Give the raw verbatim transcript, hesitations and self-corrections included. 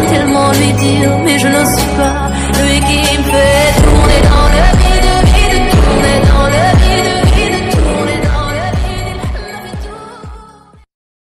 J'aimerais tellement lui dire, mais je n'ose pas. Lui qui